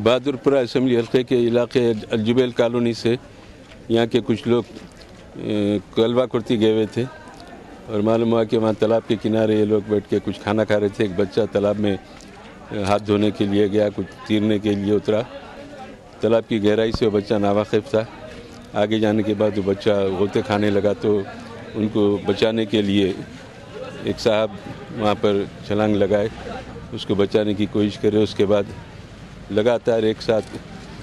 Bahadurpura assembly حلقے کے علاقے الجبیل کالونی سے یہاں کے کچھ لوگ کلوا کرتی گئے ہوئے تھے اور معلوم ہوا کہ وہاں تالاب کے کنارے یہ لوگ بیٹھ کے کچھ کھانا کھا رہے تھے. ایک بچہ تالاب میں ہاتھ دھونے کے لیے گیا, کچھ تیرنے کے لیے اترا. تالاب کی گہرائی سے وہ بچہ ناواقف تھا. آگے جانے کے بعد وہ بچہ غوطے کھانے لگا تو ان کو بچانے کے لیے ایک صاحب وہاں پر چھلانگ لگائے, اس کو بچانے کی کوشش کرے. اس کے بعد لگاتار ایک ساتھ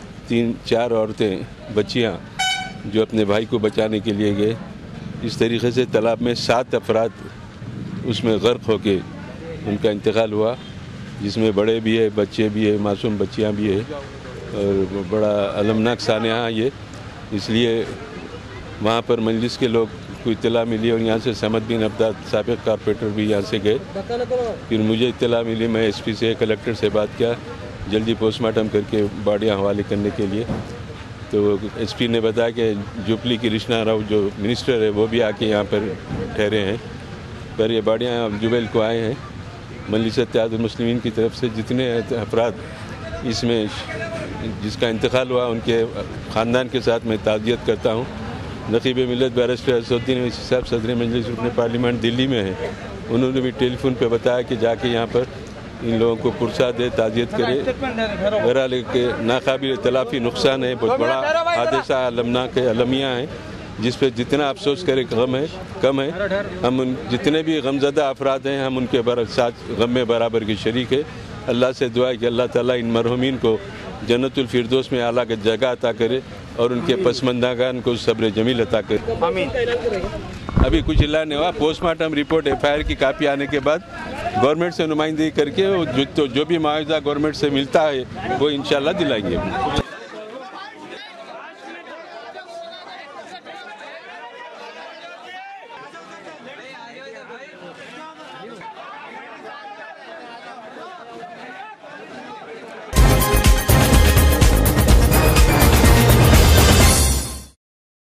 3-4 عورتیں, بچیاں جو اپنے بھائی کو بچانے کے لیے گئے, اس طریقے سے تالاب میں 7 افراد اس میں غرق ہو کے ان کا انتقال ہوا, جس میں بڑے بھی ہے, بچے بھی ہے, معصوم بچیاں بھی ہے. اور بڑا المناک سانحہ یہ, اس لیے وہاں پر مجلس کے لوگ کو اطلاع ملی اور یہاں سے سمد بن عبداد سابق کارپوریٹر بھی یہاں سے گئے. پھر مجھے اطلاع ملی, میں ایس پی سے, کلیکٹر سے بات کیا جلدی پوسٹ مارٹم کر کے باڈیاں حوالے کرنے کے لیے. تو ایس پی نے بتایا کہ جوپلی کی رشنا راؤ جو منسٹر ہے وہ بھی آ کے یہاں پر ٹھہرے ہیں. پر یہ باڈیاں جبیل کو آئے ہیں. مجلس اتحاد المسلمین کی طرف سے جتنے افراد اس میں جس کا انتقال ہوا ان کے خاندان کے ساتھ میں تعزیت کرتا ہوں. نقیب ملت بیرسٹر اسد الدین اویسی صاحب صدر مجلس رکن پارلیمنٹ دلی میں ہیں, انہوں نے بھی ٹیلی فون پہ بتایا کہ جا کے یہاں پر ان لوگوں کو پرسہ دے, تعزیت کرے. بہرحال کہ ناقابل تلافی نقصان ہے, بہت بڑا حادثہ المناک ہے, المیہ ہیں, جس پہ جتنا افسوس کرے غم ہے کم ہے. ہم ان جتنے بھی غمزدہ افراد ہیں ہم ان کے ساتھ غم میں برابر کے شریک ہے. اللہ سے دعا ہے کہ اللہ تعالیٰ ان مرحومین کو جنت الفردوس میں اعلیٰ کی جگہ عطا کرے اور ان کے پسماندگان کو صبر جمیل عطا کرے. ابھی کچھ اعلان نہیں ہوا. پوسٹ مارٹم رپورٹ FIR کی کاپی آنے کے بعد گورنمنٹ سے نمائندگی کر کے جو بھی معاوضہ گورنمنٹ سے ملتا ہے وہ انشاءاللہ دلائیں گے.